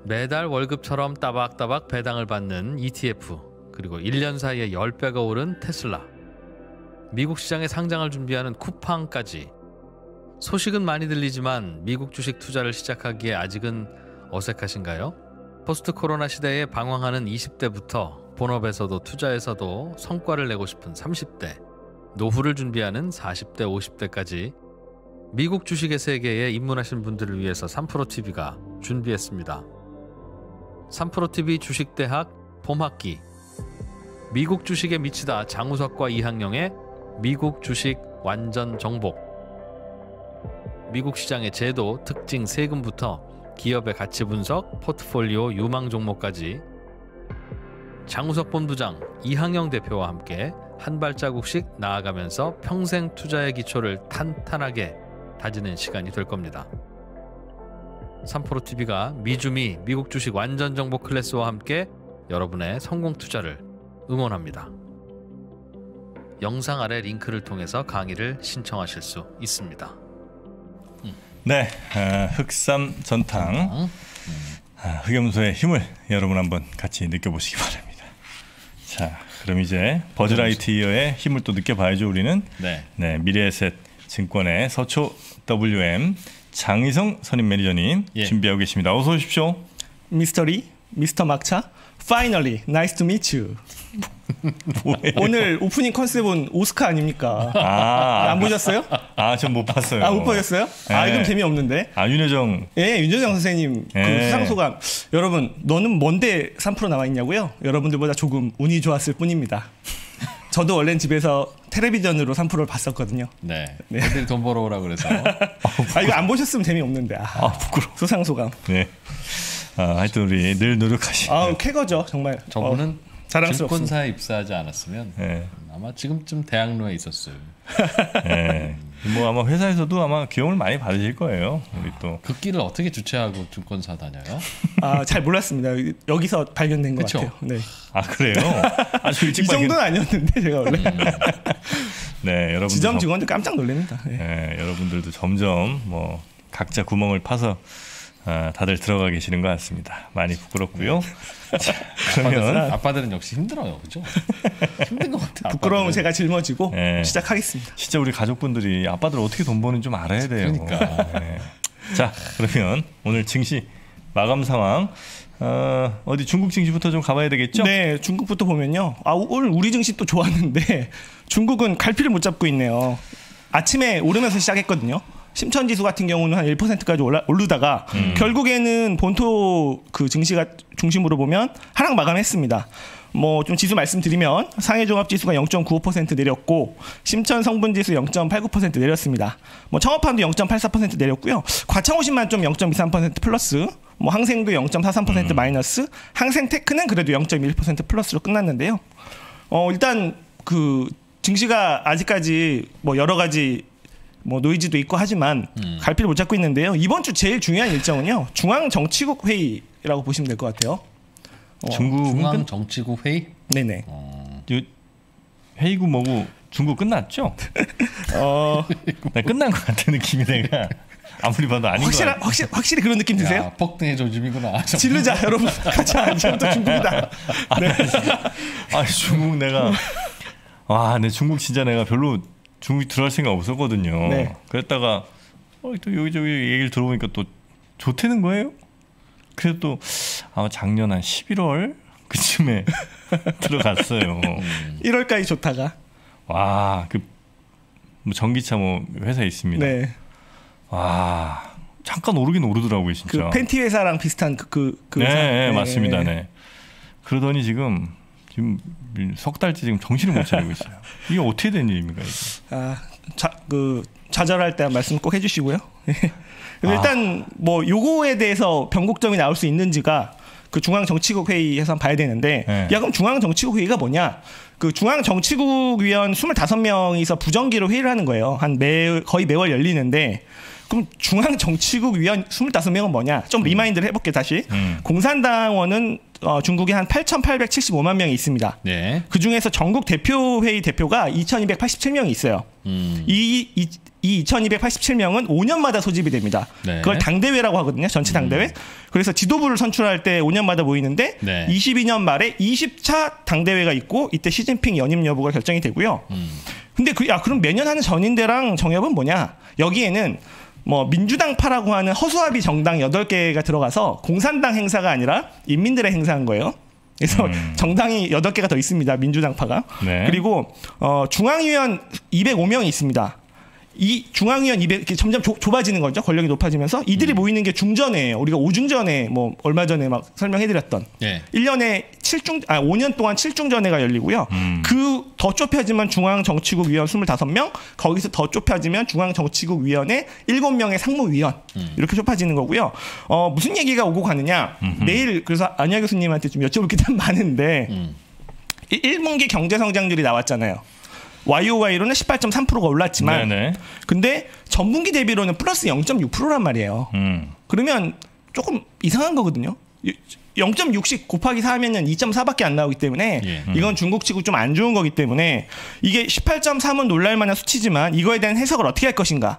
매달 월급처럼 따박따박 배당을 받는 ETF, 그리고 1년 사이에 10배가 오른 테슬라, 미국 시장에 상장을 준비하는 쿠팡까지. 소식은 많이 들리지만 미국 주식 투자를 시작하기에 아직은 어색하신가요? 포스트 코로나 시대에 방황하는 20대부터 본업에서도 투자에서도 성과를 내고 싶은 30대, 노후를 준비하는 40대, 50대까지 미국 주식의 세계에 입문하신 분들을 위해서 3프로TV가 준비했습니다. 3프로TV 주식대학 봄학기. 미국 주식에 미치다 장우석과 이항영의 미국 주식 완전 정복. 미국 시장의 제도, 특징, 세금부터 기업의 가치 분석, 포트폴리오 유망 종목까지 장우석 본부장, 이항영 대표와 함께 한 발자국씩 나아가면서 평생 투자의 기초를 탄탄하게 다지는 시간이 될 겁니다. 3프로TV가 미주미 미국 주식 완전 정보 클래스와 함께 여러분의 성공 투자를 응원합니다. 영상 아래 링크를 통해서 강의를 신청하실 수 있습니다. 네, 흑삼 전탕, 흑염소의 힘을 여러분 한번 같이 느껴보시기 바랍니다. 자, 그럼 이제 버즈라이트 이어의 힘을 또 느껴봐야죠. 우리는 네, 미래에셋 증권의 서초 WM 장희성 선임 매니저님 준비하고 계십니다. 어서 오십시오. 미스터리, 미스터 막차, Finally, nice to meet you. 오늘 오프닝 컨셉은 오스카 아닙니까? 안 보셨어요? 전 못 봤어요. 못 보셨어요? 네. 이건 재미없는데. 윤여정. 예, 윤여정 선생님 그 수상 소감. 여러분, 너는 뭔데 3% 나와 있냐고요? 여러분들보다 조금 운이 좋았을 뿐입니다. 저도 원래는 집에서 텔레비전으로 3%를 봤었거든요. 네. 애들 돈 벌어오라 그래서. 이거 안 보셨으면 재미없는데. 부끄러워. 수상 소감. 네. 하여튼 우리 늘 노력하시고. 쾌거죠, 정말. 저분은 자랑스럽습니다. 증권사에 입사하지 않았으면 아마 지금쯤 대학로에 있었어요. 네. 뭐 아마 회사에서도 아마 기용을 많이 받으실 거예요. 우리 또 그 길을 어떻게 주최하고 증권사 다녀요? 잘 몰랐습니다. 여기서 발견된 것 같아요. 네. 그래요? 아주 일찍 이 정도는 아니었는데 제가 원래. 네, 여러분 지점 직원들 깜짝 놀랍니다. 네, 여러분들도 점점 뭐 각자 구멍을 파서 다들 들어가 계시는 것 같습니다. 많이 부끄럽고요. 자, 그러면 아빠들은 역시 힘들어요, 그죠? 힘든 것 같아요. 부끄러움은 제가 짊어지고 시작하겠습니다. 진짜 우리 가족분들이 아빠들 어떻게 돈 버는 좀 알아야 돼요. 그러니까. 자, 그러면 오늘 증시 마감 상황. 어디 중국 증시부터 좀 가봐야 되겠죠? 네, 중국부터 보면요. 오늘 우리 증시 또 좋았는데 중국은 갈피를 못 잡고 있네요. 아침에 오르면서 시작했거든요. 심천지수 같은 경우는 한 1%까지 오르다가 결국에는 본토 그 증시가 중심으로 보면 하락 마감했습니다. 뭐 좀 지수 말씀드리면 상해종합지수가 0.95% 내렸고 심천 성분지수 0.89% 내렸습니다. 뭐 청업환도 0.84% 내렸고요. 과창호신만 좀 0.23% 플러스, 뭐 항생도 0.43% 마이너스, 항생테크는 그래도 0.1% 플러스로 끝났는데요. 일단 그 증시가 아직까지 뭐 여러 가지 뭐 노이즈도 있고 하지만 갈피를 못 잡고 있는데요. 이번 주 제일 중요한 일정은요. 중앙정치국 회의라고 보시면 될 것 같아요. 중앙정치국 회의? 네네. 회의구 뭐고 중국 끝났죠? 끝난 것 같은 느낌이 내가 아무리 봐도 아닌 것 같아. 확실히 그런 느낌 드세요? 폭등의 조짐이구나. 지르자 여러분. 가자. 이제부터 중국이다. 네. 중국 내가 내 중국 진짜 내가 별로 중국이 들어갈 생각 없었거든요. 네. 그랬다가 또 여기저기 얘기를 들어보니까 또 좋다는 거예요. 그래서 또 아마 작년 한 11월 그쯤에 들어갔어요. 1월까지 좋다가 뭐 전기차 뭐 회사 있습니다. 네. 잠깐 오르긴 오르더라고요, 진짜. 그 팬티 회사랑 비슷한 그 네, 회사. 네, 맞습니다. 네. 그러더니 지금 석 달째 지금 정신을 못 차리고 있어요. 이게 어떻게 된 일입니까? 이게? 좌절할 때 말씀 꼭 해주시고요. 일단 뭐 요거에 대해서 변곡점이 나올 수 있는지가 그 중앙정치국 회의에서 봐야 되는데, 그럼 중앙정치국 회의가 뭐냐? 그 중앙정치국 위원 25명이서 부정기로 회의를 하는 거예요. 거의 매월 열리는데. 그럼 중앙정치국 위원 25명은 뭐냐? 좀 리마인드를 해볼게요, 다시. 공산당원은 중국에 한 8,875만 명이 있습니다. 네. 그 중에서 전국 대표회의 대표가 2,287명이 있어요. 이 2287명은 5년마다 소집이 됩니다. 네. 그걸 당대회라고 하거든요. 전체 당대회. 그래서 지도부를 선출할 때 5년마다 모이는데 네. 22년 말에 20차 당대회가 있고 이때 시진핑 연임 여부가 결정이 되고요. 근데 그럼 매년 하는 전인대랑 정협은 뭐냐? 여기에는 뭐 민주당파라고 하는 허수아비 정당 8개가 들어가서 공산당 행사가 아니라 인민들의 행사한 거예요. 그래서 정당이 8개가 더 있습니다. 민주당파가. 네. 그리고 중앙위원 205명이 있습니다. 이 중앙위원 200 점점 좁아지는 거죠. 권력이 높아지면서 이들이 모이는 게 중전회예요. 우리가 5중전회 뭐 얼마 전에 막 설명해드렸던 1년에 5년 동안 7중전회가 열리고요. 그 더 좁혀지면 중앙정치국 위원 25명, 거기서 더 좁혀지면 중앙정치국 위원회 7명의 상무위원 이렇게 좁아지는 거고요. 무슨 얘기가 오고 가느냐? 내일 그래서 안희아 교수님한테 좀 여쭤볼 게 참 많은데 1분기 경제 성장률이 나왔잖아요. YOY로는 18.3%가 올랐지만 네네. 근데 전분기 대비로는 플러스 0.6%란 말이에요. 그러면 조금 이상한 거거든요. 0.60 곱하기 4하면 2.4밖에 안 나오기 때문에 이건 중국 치고 좀 안 좋은 거기 때문에 이게 18.3은 놀랄만한 수치지만 이거에 대한 해석을 어떻게 할 것인가.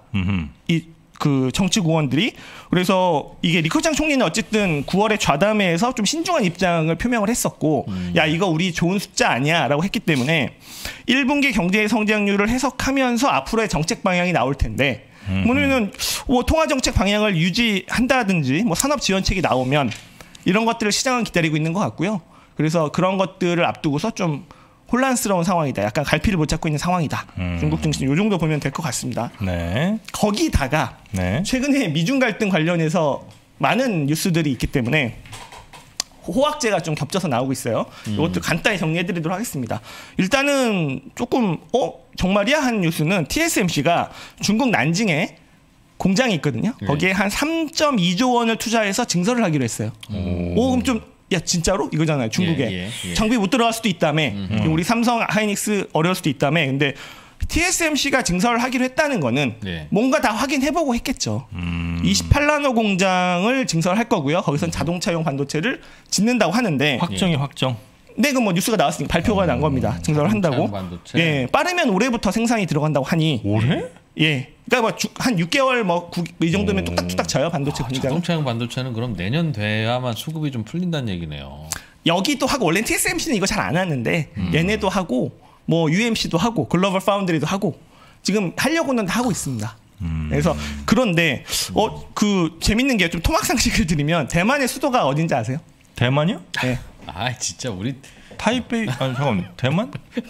그 정치구원들이. 그래서 이게 리커창 총리는 어쨌든 9월에 좌담회에서 좀 신중한 입장을 표명을 했었고 야 이거 우리 좋은 숫자 아니야 라고 했기 때문에 1분기 경제 성장률을 해석하면서 앞으로의 정책 방향이 나올 텐데 뭐냐면 뭐 통화 정책 방향을 유지한다든지 뭐 산업 지원책이 나오면 이런 것들을 시장은 기다리고 있는 것 같고요. 그래서 그런 것들을 앞두고서 좀 혼란스러운 상황이다. 약간 갈피를 못 잡고 있는 상황이다. 중국 증시 이 정도 보면 될 것 같습니다. 네. 거기다가 최근에 미중 갈등 관련해서 많은 뉴스들이 있기 때문에 호황제가 좀 겹쳐서 나오고 있어요. 이것도 간단히 정리해드리도록 하겠습니다. 일단은 조금 정말이야 한 뉴스는 TSMC가 중국 난징에 공장이 있거든요. 거기에 한 3.2조 원을 투자해서 증설을 하기로 했어요. 그럼 좀 야 진짜로 이거잖아요. 중국에 장비 못 들어갈 수도 있다며. 우리 삼성 하이닉스 어려울 수도 있다며. 근데 TSMC가 증설을 하기로 했다는 거는 뭔가 다 확인해보고 했겠죠. 28나노 공장을 증설할 거고요. 거기선 자동차용 반도체를 짓는다고 하는데 확정. 네, 그 뭐 뉴스가 나왔으니까 발표가 난 겁니다. 증설을 한다고. 반도체. 예, 빠르면 올해부터 생산이 들어간다고 하니. 올해? 예, 그러니까 뭐 한 6개월 이 정도면 뚝딱뚝딱 져요 반도체 공장. 자동차용 반도체는 그럼 내년 돼야만 수급이 좀 풀린다는 얘기네요. 여기도 하고 원래 TSMC는 이거 잘 안 하는데 얘네도 하고 뭐 UMC도 하고 글로벌 파운드리도 하고 지금 하려고는 다 하고 있습니다. 그래서 그런데 그 재밌는 게 좀 토막 상식을 드리면 대만의 수도가 어딘지 아세요? 대만이요? 네. 아 진짜 우리 타이베이 잠깐 대만?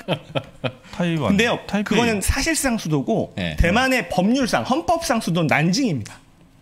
타이완. 근데요, 타이베이. 그거는 사실상 수도고 대만의 법률상 헌법상 수도는 난징입니다.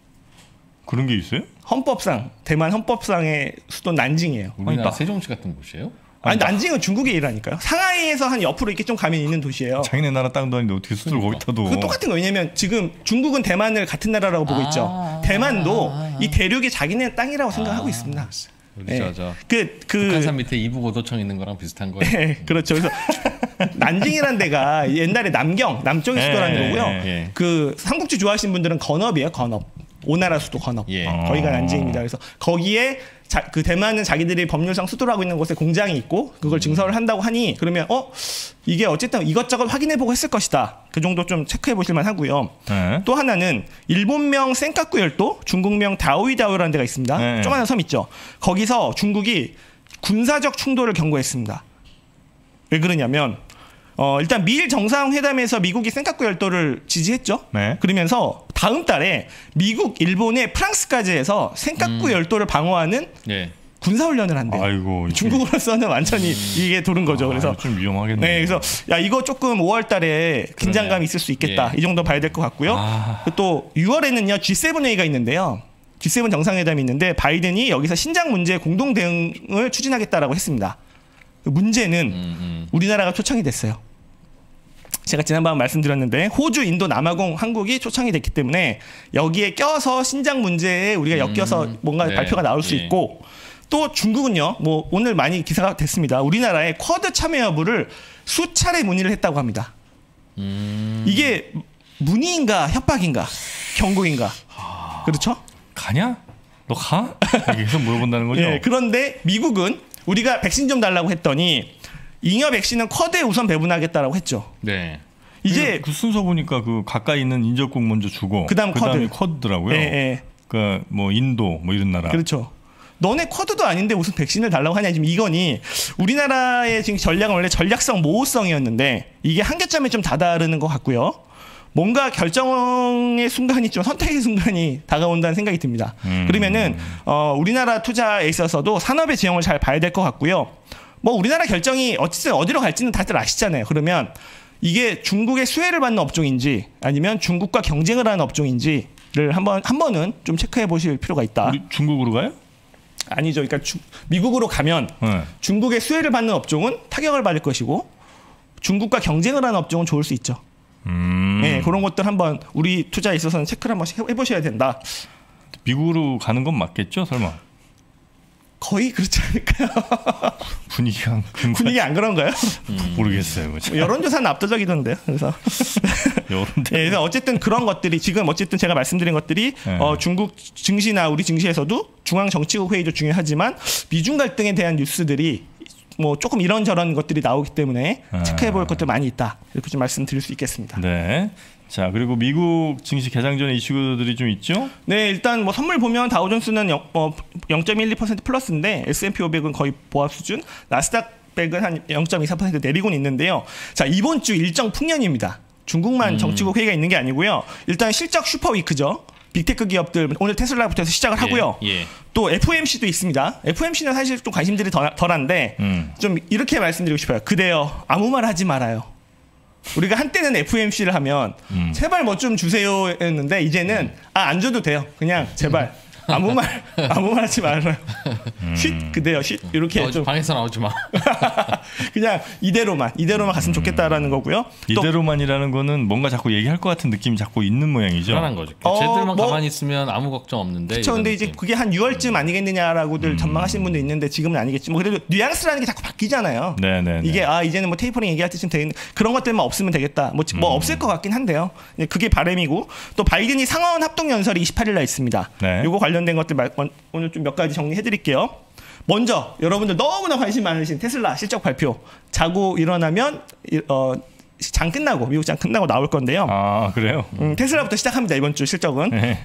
그런 게 있어요? 헌법상 대만 헌법상의 수도 난징이에요. 우리나라 세종시 같은 곳이에요? 아니 난징은 중국의 일이라니까요. 상하이에서 한 옆으로 이렇게 좀 가면 있는 도시예요. 자기네 나라 땅도 아닌데 어떻게 수도를 거기다 둬? 그 똑같은 거. 왜냐면 지금 중국은 대만을 같은 나라라고 보고 있죠. 대만도 이 대륙이 자기네 땅이라고 생각하고 있습니다. 우리 북한산 밑에 이북오도청 있는 거랑 비슷한 거예요. 네, 그렇죠. 그래서 난징이라는 데가 옛날에 남쪽의 수도라는 거고요. 그 삼국지 좋아하시는 분들은 건업이에요. 건업. 오나라 수도 건업. 거기가 난징입니다. 그래서 거기에 그 대만은 자기들이 법률상 수도를 하고 있는 곳에 공장이 있고 그걸 증설을 한다고 하니 그러면 이게 어쨌든 이것저것 확인해보고 했을 것이다. 그 정도 좀 체크해보실만 하고요. 또 하나는 일본명 센카쿠 열도, 중국명 다오이다오라는 데가 있습니다. 조그마한 섬 있죠. 거기서 중국이 군사적 충돌을 경고했습니다. 왜 그러냐면 일단 미일 정상회담에서 미국이 센카쿠 열도를 지지했죠. 그러면서 다음 달에 미국, 일본의 프랑스까지 해서 센카쿠 열도를 방어하는 군사훈련을 한대요. 아이고, 중국으로서는 완전히 이게 도는 거죠. 그래서 좀 위험하겠네요. 네, 그래서 야 이거 조금 5월달에 긴장감이 있을 수 있겠다. 이 정도 봐야 될 것 같고요. 또 6월에는요 G7 회의가 있는데요. G7 정상회담이 있는데 바이든이 여기서 신장 문제 공동 대응을 추진하겠다라고 했습니다. 그 문제는 우리나라가 초청이 됐어요. 제가 지난번 말씀드렸는데 호주, 인도, 남아공, 한국이 초청이 됐기 때문에 여기에 껴서 신장 문제에 우리가 엮여서 뭔가 발표가 나올 수 있고 또 중국은요. 뭐 오늘 많이 기사가 됐습니다. 우리나라의 쿼드 참여 여부를 수차례 문의를 했다고 합니다. 이게 문의인가 협박인가 경고인가 그렇죠? 가냐? 너 가? 이렇게 계속 물어본다는 거죠? 네, 그런데 미국은 우리가 백신 좀 달라고 했더니 잉여 백신은 쿼드에 우선 배분하겠다라고 했죠. 네. 이제 그 순서 보니까 그 가까이 있는 인접국 먼저 주고 그다음에 쿼드더라고요. 예. 그러니까 뭐 인도 뭐 이런 나라. 그렇죠. 너네 쿼드도 아닌데 무슨 백신을 달라고 하냐 지금 이거니. 우리나라의 지금 전략은 원래 전략성 모호성이었는데 이게 한계점에 좀 다다르는 것 같고요. 뭔가 결정의 순간이 좀 선택의 순간이 다가온다는 생각이 듭니다. 그러면은 우리나라 투자에 있어서도 산업의 지형을 잘 봐야 될 것 같고요. 뭐 우리나라 결정이 어쨌든 어디로 갈지는 다들 아시잖아요. 그러면 이게 중국의 수혜를 받는 업종인지 아니면 중국과 경쟁을 하는 업종인지를 한 번은 좀 체크해 보실 필요가 있다. 우리 중국으로 가요? 아니죠. 그러니까 미국으로 가면 중국의 수혜를 받는 업종은 타격을 받을 것이고 중국과 경쟁을 하는 업종은 좋을 수 있죠. 네, 그런 것들 한번 우리 투자에 있어서는 체크를 한번 해보셔야 된다. 미국으로 가는 건 맞겠죠, 설마? 거의 그렇지 않을까요? 분위기 안 그런가요? 모르겠어요. 여론조사는 압도적이던데요. 그래서 그래서 어쨌든 그런 것들이 지금 어쨌든 제가 말씀드린 것들이 중국 증시나 우리 증시에서도 중앙 정치국 회의도 중요하지만 미중 갈등에 대한 뉴스들이 뭐 조금 이런저런 것들이 나오기 때문에 체크해 볼 것들 많이 있다. 이렇게 좀 말씀드릴 수 있겠습니다. 네. 자, 그리고 미국 증시 개장 전에 이슈들이 좀 있죠? 네, 일단 뭐 선물 보면 다우존스는 0.12% 플러스인데 S&P 500은 거의 보합 수준, 나스닥 100은 한 0.24% 내리고는 있는데요. 자, 이번 주 일정 풍년입니다. 중국만 정치국 회의가 있는 게 아니고요. 일단 실적 슈퍼위크죠. 빅테크 기업들 오늘 테슬라부터 해서 시작을 하고요. 또 FOMC도 있습니다. FOMC는 사실 좀 관심들이 덜한데 좀 이렇게 말씀드리고 싶어요. 그대여 아무 말 하지 말아요. 우리가 한때는 FOMC를 하면 제발 뭐 좀 주세요 했는데 이제는 안 줘도 돼요. 그냥 제발 아무 말 하지 말아요. 쉿 그대요 쉿 이렇게 좀 방에서 나오지 마. 그냥 이대로만 갔으면 좋겠다라는 거고요. 이대로만이라는 거는 뭔가 자꾸 얘기할 것 같은 느낌이 자꾸 있는 모양이죠. 편한 거죠. 쟤들만 가만히 있으면 아무 걱정 없는데. 그렇죠. 근데 이제 그게 한 6월쯤 아니겠느냐라고들 전망하시는 분도 있는데 지금은 아니겠지. 뭐 그래도 뉘앙스라는 게 자꾸 바뀌잖아요. 네네. 이게 이제는 뭐 테이퍼링 얘기할 때쯤 되는 그런 것들만 없으면 되겠다. 뭐 없을 것 같긴 한데요. 그게 바람이고 또 바이든이 상하원 합동 연설이 28일날 있습니다. 네. 요거 관련된 것들 오늘 좀 몇 가지 정리해드릴게요. 먼저 여러분들 너무나 관심 많으신 테슬라 실적 발표 자고 일어나면 장 끝나고 미국 장 끝나고 나올 건데요. 아 그래요? 테슬라부터 시작합니다. 이번 주 실적은. 네.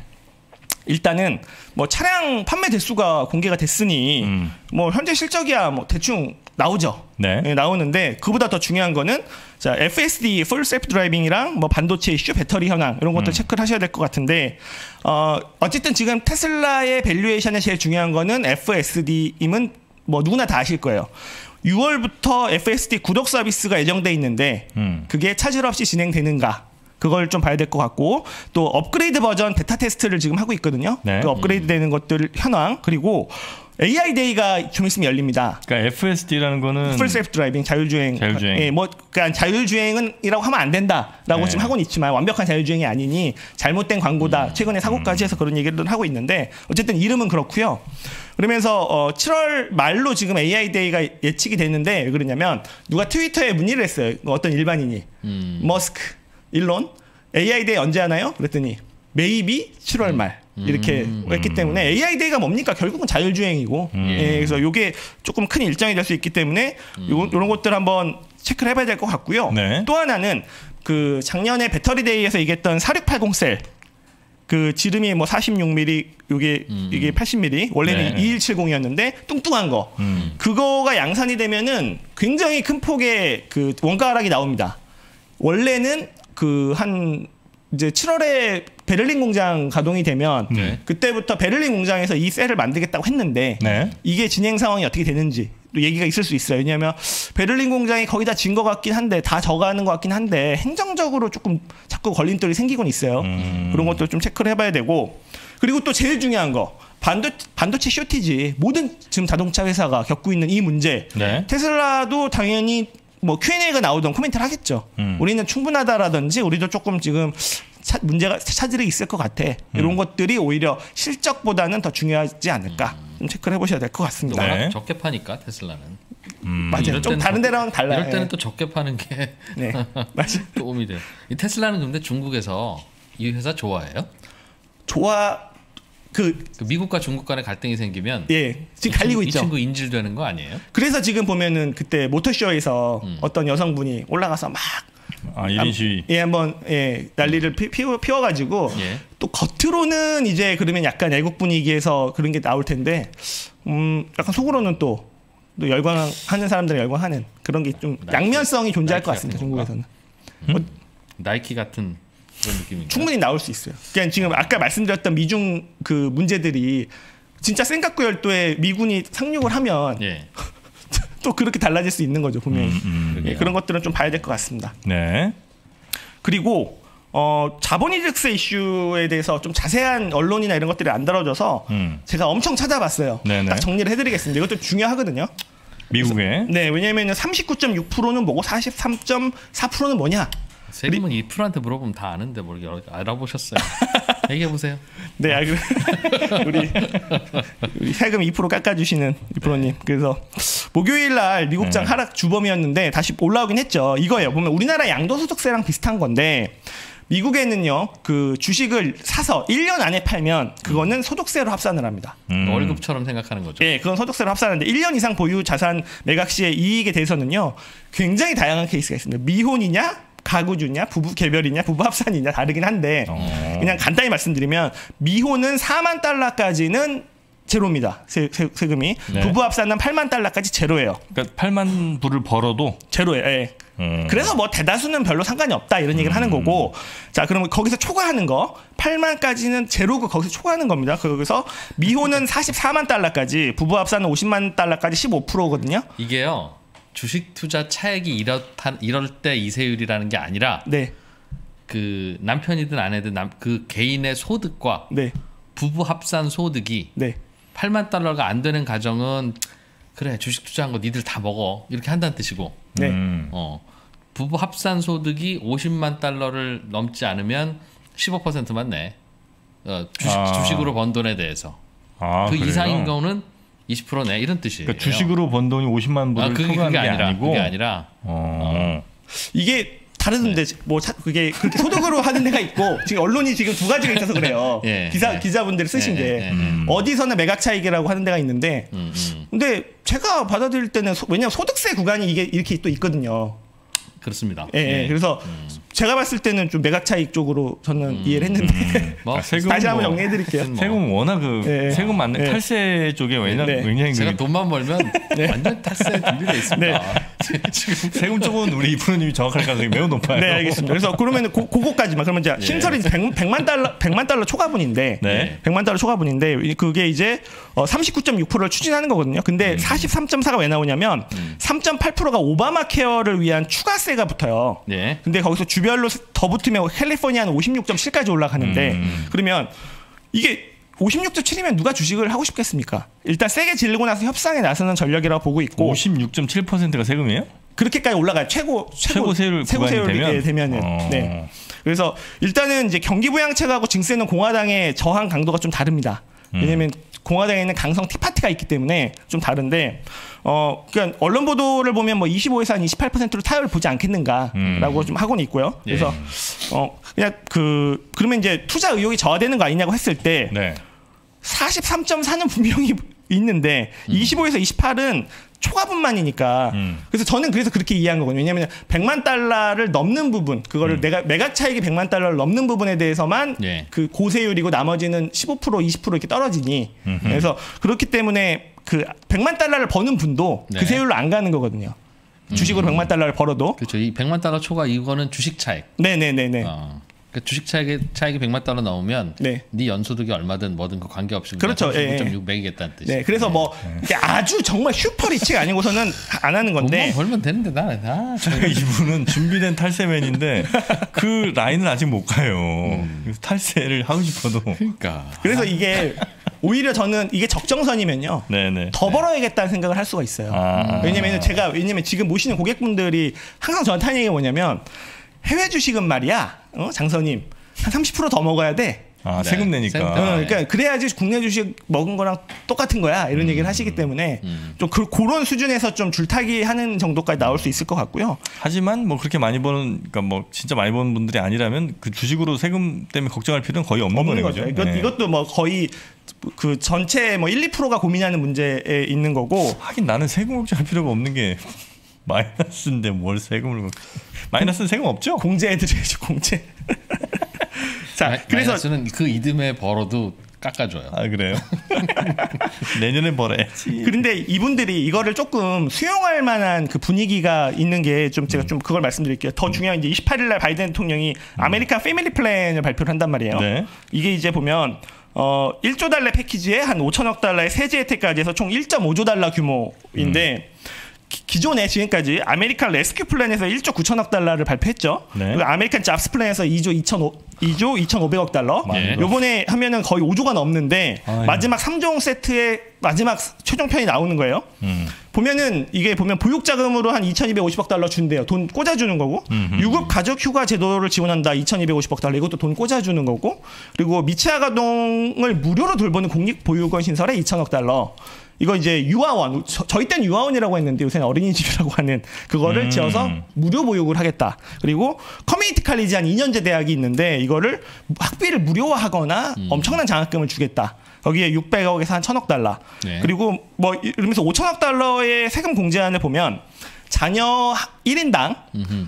일단은 뭐 차량 판매 대수가 공개가 됐으니 뭐 현재 실적이야 뭐 대충 나오죠. 네. 네, 나오는데 그보다 더 중요한 거는 자 FSD Full Self Driving이랑 뭐 반도체 이슈, 배터리 현황 이런 것들 체크를 하셔야 될 것 같은데 어쨌든 지금 테슬라의 밸류에이션에 제일 중요한 거는 FSD임은 뭐 누구나 다 아실 거예요. 6월부터 FSD 구독 서비스가 예정돼 있는데 그게 차질 없이 진행되는가? 그걸 좀 봐야 될 것 같고 또 업그레이드 버전 베타 테스트를 지금 하고 있거든요. 네. 그 업그레이드 되는 것들 현황 그리고 AI 데이가 좀 있으면 열립니다. 그러니까 FSD라는 거는 Full Self Driving 자율주행. 예, 뭐 그러니까 자율주행은이라고 하면 안 된다라고 지금 하고는 있지만 완벽한 자율주행이 아니니 잘못된 광고다. 최근에 사고까지 해서 그런 얘기를 하고 있는데 어쨌든 이름은 그렇고요. 그러면서 7월 말로 지금 AI 데이가 예측이 됐는데 왜 그러냐면 누가 트위터에 문의를 했어요. 어떤 일반인이 머스크, 일론 AI 데이 언제 하나요? 그랬더니 maybe 7월 말. 이렇게 했기 때문에 AI 데이가 뭡니까? 결국은 자율주행이고 예, 그래서 이게 조금 큰 일정이 될 수 있기 때문에 이런 것들 한번 체크를 해봐야 될 것 같고요. 네. 또 하나는 그 작년에 배터리 데이에서 얘기했던 4680 셀 그 지름이 뭐 46mm 이게 80mm 원래는 네. 2170이었는데 뚱뚱한 거 그거가 양산이 되면은 굉장히 큰 폭의 그 원가 하락이 나옵니다. 원래는 그 한 이제 7월에 베를린 공장 가동이 되면 그때부터 베를린 공장에서 이 셀을 만들겠다고 했는데 이게 진행 상황이 어떻게 되는지 또 얘기가 있을 수 있어요. 왜냐하면 베를린 공장이 거의 다 진 것 같긴 한데 다 져가는 것 같긴 한데 행정적으로 조금 자꾸 걸림돌이 생기곤 있어요. 그런 것도 좀 체크를 해봐야 되고 그리고 또 제일 중요한 거 반도체 쇼티지 모든 지금 자동차 회사가 겪고 있는 이 문제 테슬라도 당연히 뭐 Q&A가 나오던 코멘트를 하겠죠. 우리는 충분하다라든지 우리도 조금 지금 문제가 차질이 있을 것 같아. 이런 것들이 오히려 실적보다는 더 중요하지 않을까. 좀 체크를 해보셔야 될 것 같습니다. 워낙 적게 파니까 테슬라는. 맞아요. 좀 다른 데랑 달라요. 이럴 때는 또 적게 파는 게 네. 도움이 돼요. 이 테슬라는 근데 중국에서 이 회사 좋아해요? 그 미국과 중국 간에 갈등이 생기면 지금 갈리고 있죠. 이 친구 인질되는 거 아니에요? 그래서 지금 보면은 그때 모터쇼에서 어떤 여성분이 올라가서 막 1인 시위. 한번 난리를 피워가지고 예. 또 겉으로는 이제 그러면 약간 애국 분위기에서 그런 게 나올 텐데 약간 속으로는 또 열광하는 사람들은 열광하는 그런 게 좀 양면성이 존재할 것 같습니다. 중국에서는. 나이키 같은 그런 느낌인가요? 충분히 나올 수 있어요. 그냥 지금 아까 말씀드렸던 미중 그 문제들이 진짜 센카쿠 열도에 미군이 상륙을 하면 예. 또 그렇게 달라질 수 있는 거죠, 분명히. 그런 것들은 좀 봐야 될 것 같습니다. 네. 그리고 자본이득세 이슈에 대해서 좀 자세한 언론이나 이런 것들이 안 다뤄져서 제가 엄청 찾아봤어요. 네네. 딱 정리를 해드리겠습니다. 이것도 중요하거든요. 미국에. 네, 왜냐하면 39.6%는 뭐고 43.4%는 뭐냐? 세금은 2%한테 물어보면 다 아는데 뭘 알아보셨어요? 얘기해 보세요. 네, 우리 세금 2% 깎아주시는 이프로님. 그래서 목요일 날 미국장 하락 주범이었는데 다시 올라오긴 했죠. 이거예요. 보면 우리나라 양도소득세랑 비슷한 건데 미국에는요, 그 주식을 사서 1년 안에 팔면 그거는 소득세로 합산을 합니다. 월급처럼 생각하는 거죠. 네, 그건 소득세로 합산하는데 1년 이상 보유 자산 매각 시의 이익에 대해서는요, 굉장히 다양한 케이스가 있습니다. 미혼이냐? 가구주냐, 부부 개별이냐, 부부 합산이냐 다르긴 한데 그냥 간단히 말씀드리면 미혼은 4만 달러까지는 제로입니다. 세금이. 네. 부부 합산은 8만 달러까지 제로예요. 그러니까 8만 불을 벌어도 제로예요. 예. 그래서 뭐 대다수는 별로 상관이 없다 이런 얘기를 하는 거고, 자 그러면 거기서 초과하는 거 8만까지는 제로고 거기서 초과하는 겁니다. 거기서 미혼은 44만 달러까지, 부부 합산은 50만 달러까지 15%거든요. 이게요. 주식 투자 차액이 이럴 때 이세율이라는 게 아니라 네. 그 남편이든 아내든 그 개인의 소득과 네. 부부 합산 소득이 네. 8만 달러가 안 되는 가정은 그래 주식 투자한 거 니들 다 먹어 이렇게 한다는 뜻이고 네. 부부 합산 소득이 50만 달러를 넘지 않으면 15%만 내. 주식으로 번 돈에 대해서. 그 그래요? 이상인 경우는 20% 내 이런 뜻이에요. 그러니까 주식으로 번 돈이 50만 불을 초과한 게 아니고 그게 아니라 이게 다른데 뭐 그게 그렇게 소득으로 하는 데가 있고 지금 언론이 지금 두 가지가 있어서 그래요. 예, 기자분들이 쓰신 게 어디서나 매각 차익이라고 하는 데가 있는데 근데 제가 받아들일 때는 왜냐하면 소득세 구간이 이게 이렇게 또 있거든요. 그렇습니다. 예. 그래서 제가 봤을 때는 좀 매각 차익 쪽으로 저는 이해를 했는데 뭐 다시 한번 정리해드릴게요. 세금은 워낙 세금 맞는 탈세 쪽에 굉장히 제가 돈만 벌면 완전 탈세 준비돼 있습니다. 지금 세금 쪽은 우리 이프로님이 정확할 가능성이 매우 높아요. 네, 알겠습니다. 그래서 그러면 그거까지만 그러면 이제 신설이 100만 달러 초과분인데 100만 달러 초과분인데 그게 이제 39.6%를 추진하는 거거든요. 근데 43.4가 왜 나오냐면 3.8%가 오바마 케어를 위한 추가세가 붙어요. 네. 근데 거기서 주별로 더 붙으면 캘리포니아는 56.7까지 올라가는데 그러면 이게 56.7이면 누가 주식을 하고 싶겠습니까? 일단 세게 지르고 나서 협상에 나서는 전략이라고 보고 있고 56.7%가 세금이에요? 그렇게까지 올라가요. 최고 세율 구간이 되면은. 네. 그래서 일단은 이제 경기부양책하고 증세는 공화당의 저항 강도가 좀 다릅니다. 왜냐면 공화당에는 강성 티파티가 있기 때문에 좀 다른데 그러니까 언론 보도를 보면 뭐 25에서 한 28%로 타협을 보지 않겠는가라고 좀 하고는 있고요. 그래서 그냥 그러면 이제 투자 의욕이 저하되는 거 아니냐고 했을 때 43.4는 분명히 있는데 25에서 28은 초과분만이니까 그래서 저는 그렇게 이해한 거거든요. 왜냐하면 100만 달러를 넘는 부분 그거를 내가 매각 차익이 100만 달러를 넘는 부분에 대해서만 그 고세율이고 나머지는 15% 20% 이렇게 떨어지니 그래서 그렇기 때문에 그 100만 달러를 버는 분도 그 세율로 안 가는 거거든요. 주식으로 100만 달러를 벌어도 그렇죠. 이 100만 달러 초과 이거는 주식 차익. 네네네네. 그러니까 주식 차익이 100만 달러 나오면 네 연소득이 얼마든 뭐든 그 관계없이 그렇죠. 9.6 매기겠다는 뜻이. 네, 그래서 뭐 아주 정말 슈퍼 리치가 아니고서는 안 하는 건데. 돈만 벌면 되는데 나는 이분은 준비된 탈세맨인데 그 라인은 아직 못 가요. 탈세를 하고 싶어도. 그러니까. 그래서 이게 오히려 저는 이게 적정선이면요. 더 벌어야겠다는 생각을 할 수가 있어요. 왜냐면 지금 모시는 고객분들이 항상 저한테 하는 얘기가 뭐냐면 해외 주식은 말이야, 장선님 한 30% 더 먹어야 돼. 세금 내니까. 그러니까 그래야지 국내 주식 먹은 거랑 똑같은 거야. 이런 얘기를 하시기 때문에 좀 그런 수준에서 좀 줄타기 하는 정도까지 나올 수 있을 것 같고요. 하지만 뭐 그렇게 많이 버는, 그러니까 뭐 진짜 많이 버는 분들이 아니라면 그 주식으로 세금 때문에 걱정할 필요는 거의 없는 거죠. 이것도 뭐 거의 그 전체 뭐 1, 2%가 고민하는 문제에 있는 거고. 하긴 나는 세금 걱정할 필요가 없는 게 마이너스인데 뭘 세금을 걷... 마이너스는 세금 없죠? 공제해드려야죠. 공제. 자, 그래서 마이너스는 그 이듬해 벌어도 깎아줘요. 아 그래요? 내년에 벌어야지. 그런데 이분들이 이거를 조금 수용할 만한 그 분위기가 있는 게 좀 제가 좀 그걸 말씀드릴게요. 더 중요한 이제 28일 날 바이든 대통령이 아메리칸 패밀리 플랜을 발표를 한단 말이에요. 네. 이게 이제 보면 1조 달러 패키지에 한 5천억 달러의 세제 혜택까지 해서 총 1.5조 달러 규모인데 기존에 지금까지 아메리칸 레스큐 플랜에서 1조 9천억 달러를 발표했죠. 네. 그리고 아메리칸 잡스 플랜에서 2조 2,500억 달러. 네. 요번에 하면은 거의 5조가 넘는데 마지막 3종 세트의 마지막 최종편이 나오는 거예요. 보면은 이게 보면 보육자금으로 한 2,250억 달러 준대요. 돈 꽂아주는 거고. 유급 가족 휴가 제도를 지원한다. 2,250억 달러. 이것도 돈 꽂아주는 거고. 그리고 미취학 아동을 무료로 돌보는 공립보육원 신설에 2,000억 달러. 이거 이제 유아원, 저희 때는 유아원이라고 했는데 요새는 어린이집이라고 하는 그거를 지어서 무료 보육을 하겠다. 그리고 커뮤니티 칼리지 한 2년제 대학이 있는데 이거를 학비를 무료화하거나 엄청난 장학금을 주겠다. 거기에 600억에서 한 1,000억 달러. 네. 그리고 뭐 이러면서 5천억 달러의 세금 공제안을 보면 자녀 1인당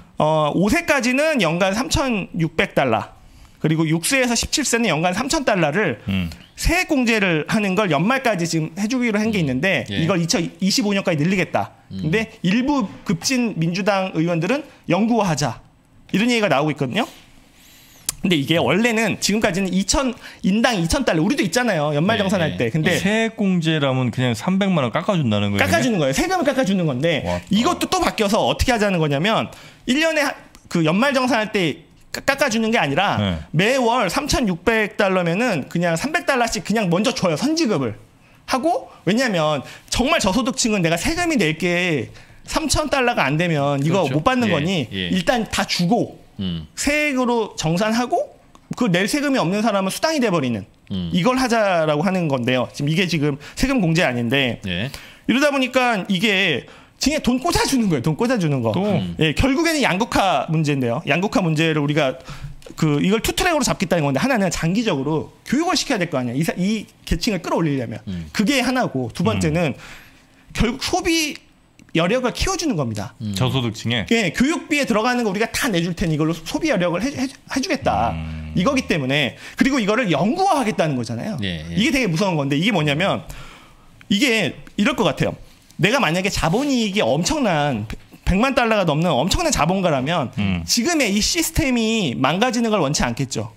5세까지는 연간 3,600달러. 그리고 6세에서 17세는 연간 3,000달러를 세액 공제를 하는 걸 연말까지 지금 해주기로 한 게 있는데 예. 이걸 2025년까지 늘리겠다. 근데 일부 급진 민주당 의원들은 영구화하자. 이런 얘기가 나오고 있거든요. 근데 이게 원래는 지금까지는 인당 2,000달러 우리도 있잖아요. 연말정산할 때. 근데 세액 공제라면 그냥 300만 원 깎아준다는 거예요. 깎아주는 거예요. 세금을 깎아주는 건데 와. 이것도 또 바뀌어서 어떻게 하자는 거냐면 1년에 그 연말정산할 때 깎아주는 게 아니라 네. 매월 3,600달러면은 그냥 300달러씩 그냥 먼저 줘요. 선지급을 하고. 왜냐하면 정말 저소득층은 내가 세금이 낼 게 3,000달러가 안 되면 이거 그렇죠. 못 받는 예, 거니 예. 일단 다 주고 세액으로 정산하고 그 낼 세금이 없는 사람은 수당이 돼버리는 이걸 하자라고 하는 건데요. 지금 세금 공제 아닌데 예. 이러다 보니까 이게 징에 돈 꽂아주는 거예요. 돈 꽂아주는 거. 예, 결국에는 양극화 문제인데요. 양극화 문제를 우리가 이걸 투 트랙으로 잡겠다는 건데 하나는 장기적으로 교육을 시켜야 될 거 아니야. 이 계층을 끌어올리려면 그게 하나고 두 번째는 결국 소비 여력을 키워주는 겁니다. 저소득층에. 예, 교육비에 들어가는 거 우리가 다 내줄 테니 이걸로 소비 여력을 해주겠다. 이거기 때문에 그리고 이거를 영구화하겠다는 거잖아요. 예, 예. 이게 되게 무서운 건데 이게 뭐냐면 이게 이럴 것 같아요. 내가 만약에 자본이익이 엄청난 100만 달러가 넘는 엄청난 자본가라면 지금의 이 시스템이 망가지는 걸 원치 않겠죠.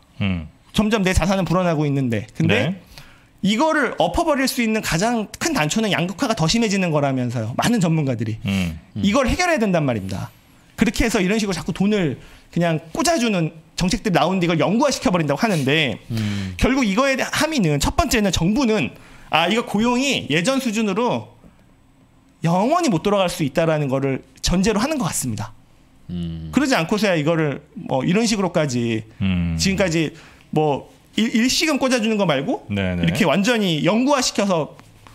점점 내 자산은 불어나고 있는데. 근데 네. 이거를 엎어버릴 수 있는 가장 큰 단초는 양극화가 더 심해지는 거라면서요. 많은 전문가들이. 이걸 해결해야 된단 말입니다. 그렇게 해서 이런 식으로 자꾸 돈을 그냥 꽂아주는 정책들이 나오는데 이걸 영구화시켜버린다고 하는데 결국 이거에 대한 함의는 첫 번째는 정부는 이거 고용이 예전 수준으로 영원히 못 돌아갈 수 있다라는 거를 전제로 하는 것 같습니다. 그러지 않고서야 이거를 뭐 이런 식으로까지 지금까지 뭐 일시금 꽂아주는 거 말고 네네. 이렇게 완전히 영구화시켜서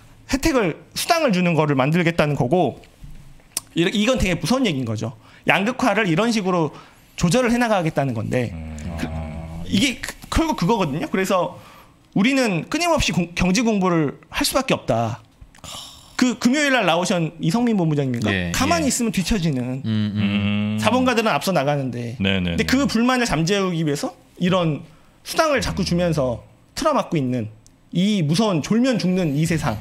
수당을 주는 거를 만들겠다는 거고 이건 되게 무서운 얘기인 거죠. 양극화를 이런 식으로 조절을 해나가겠다는 건데 이게 결국 그거거든요. 그래서 우리는 끊임없이 경제 공부를 할 수밖에 없다. 금요일 날 나오신 이성민 본부장님인가? 예, 가만히 예. 있으면 뒤처지는 자본가들은 앞서 나가는데 네네네. 근데 그 불만을 잠재우기 위해서 이런 수당을 자꾸 주면서 틀어막고 있는 이 무서운 졸면 죽는 이 세상.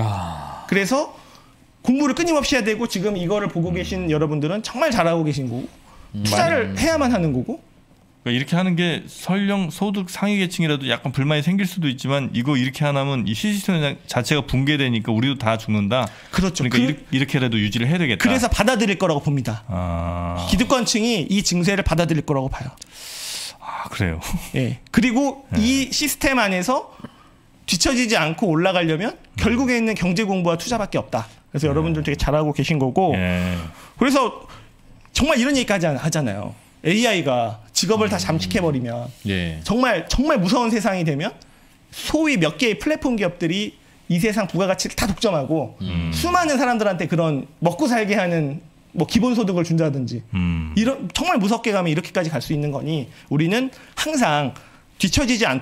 그래서 공부를 끊임없이 해야 되고 지금 이거를 보고 계신 여러분들은 정말 잘하고 계신 거고 투자를 해야만 하는 거고 그러니까 이렇게 하는 게 설령 소득 상위 계층이라도 약간 불만이 생길 수도 있지만 이거 이렇게 하면 이 시스템 자체가 붕괴되니까 우리도 다 죽는다. 그렇죠. 그러니까 이렇게라도 유지를 해야 되겠다. 그래서 받아들일 거라고 봅니다. 기득권층이 이 증세를 받아들일 거라고 봐요. 그래요. 예. 그리고 이 시스템 안에서 뒤처지지 않고 올라가려면 결국에는 경제 공부와 투자밖에 없다. 그래서 여러분들 되게 잘하고 계신 거고. 예. 그래서 정말 이런 얘기까지 하잖아요. AI가 직업을 다 잠식해버리면 예. 정말 무서운 세상이 되면 소위 몇 개의 플랫폼 기업들이 이 세상 부가가치를 다 독점하고 수많은 사람들한테 그런 먹고 살게 하는 뭐 기본소득을 준다든지 이런 정말 무섭게 가면 이렇게까지 갈 수 있는 거니 우리는 항상 뒤처지지 않도록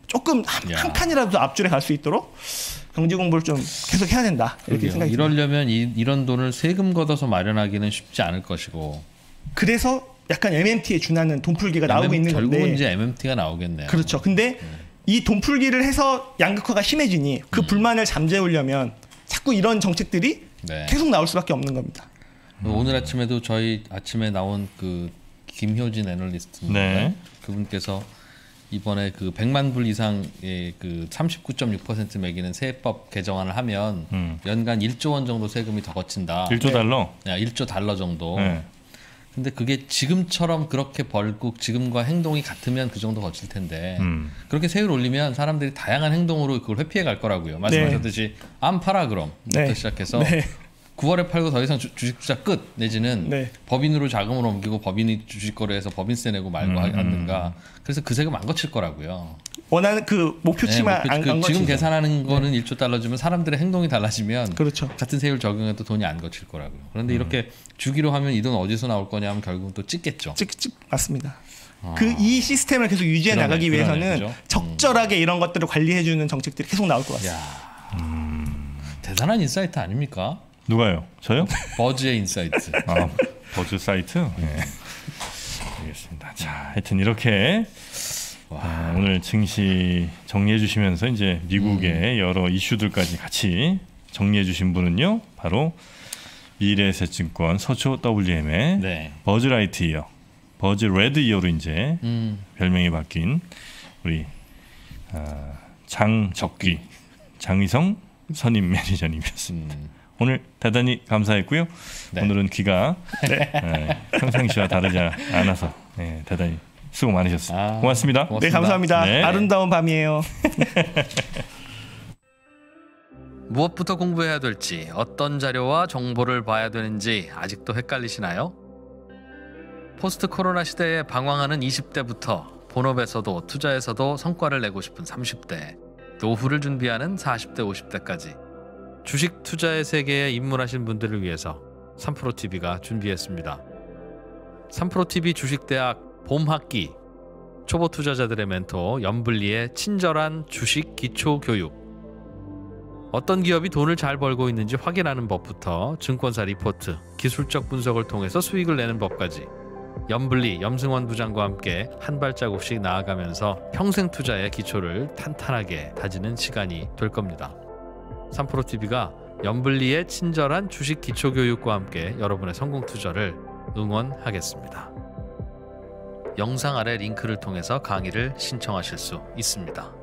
조금 한 칸이라도 앞줄에 갈 수 있도록 경제 공부를 좀 계속 해야 된다 이렇게 생각이 듭니다. 이러려면 이런 돈을 세금 걷어서 마련하기는 쉽지 않을 것이고 그래서 약간 MMT에 준하는 돈풀기가 나오고 있는 건데 결국은 이제 MMT가 나오겠네요. 그렇죠. 근데 이 돈풀기를 해서 양극화가 심해지니 그 불만을 잠재우려면 자꾸 이런 정책들이 계속 나올 수밖에 없는 겁니다. 오늘 아침에도 저희 아침에 나온 그 김효진 애널리스트인데 그분께서 이번에 그 100만 불 이상의 그 39.6% 매기는 세법 개정안을 하면 연간 1조 원 정도 세금이 더 거친다. 1조 달러? 네, 1조 달러 정도. 근데 그게 지금처럼 그렇게 벌고 지금과 행동이 같으면 그 정도 거칠 텐데 그렇게 세율 올리면 사람들이 다양한 행동으로 그걸 회피해 갈 거라고요. 말씀하셨듯이 암 팔아 그럼 부터 시작해서 9월에 팔고 더 이상 주식 투자 끝 내지는 법인으로 자금을 옮기고 법인이 주식 거래해서 법인세 내고 말고 하든가 그래서 그 세금 안 거칠 거라고요. 원하는 그 목표치만 안 거치죠. 지금 계산하는 거는 1조 달러 주면 사람들의 행동이 달라지면 그렇죠. 같은 세율 적용해도 돈이 안 거칠 거라고요. 그런데 이렇게 주기로 하면 이 돈 어디서 나올 거냐 하면 결국은 또 찍겠죠. 맞습니다. 이 시스템을 계속 유지해 나가기 위해서는 그죠? 적절하게 이런 것들을 관리해주는 정책들이 계속 나올 것 같습니다. 대단한 인사이트 아닙니까? 누가요? 저요? 버즈의 인사이트. 버즈 사이트? 네. 알겠습니다. 자, 하여튼 이렇게 오늘 증시 정리해 주시면서 이제 미국의 여러 이슈들까지 같이 정리해 주신 분은요. 바로 미래에셋증권 서초 WM의 버즈 라이트 이어, 버즈 레드 이어로 이제 별명이 바뀐 우리 장적귀 장의성 선임 매니저님이었습니다. 오늘 대단히 감사했고요. 오늘은 귀가 평상시와 다르지 않아서 대단히 수고 많으셨습니다. 고맙습니다. 네, 감사합니다. 아름다운 밤이에요. 무엇부터 공부해야 될지, 어떤 자료와 정보를 봐야 되는지 아직도 헷갈리시나요? 포스트 코로나 시대에 방황하는 20대부터 본업에서도 투자에서도 성과를 내고 싶은 30대, 노후를 준비하는 40대, 50대까지 주식 투자의 세계에 입문하신 분들을 위해서 3프로TV가 준비했습니다. 3프로TV 주식대학 봄학기, 초보 투자자들의 멘토 염블리의 친절한 주식 기초 교육. 어떤 기업이 돈을 잘 벌고 있는지 확인하는 법부터 증권사 리포트, 기술적 분석을 통해서 수익을 내는 법까지 염블리, 염승원 부장과 함께 한 발자국씩 나아가면서 평생 투자의 기초를 탄탄하게 다지는 시간이 될 겁니다. 3프로TV가 염블리의 친절한 주식 기초교육과 함께 여러분의 성공 투자를 응원하겠습니다. 영상 아래 링크를 통해서 강의를 신청하실 수 있습니다.